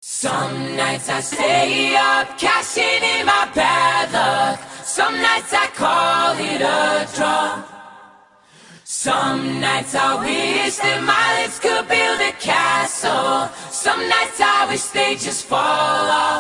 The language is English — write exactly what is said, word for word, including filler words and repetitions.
Some nights I stay up, cashing in my bad luck. Some nights I call it a draw. Some nights I wish that my lips could build a castle. Some nights I wish they just fall off.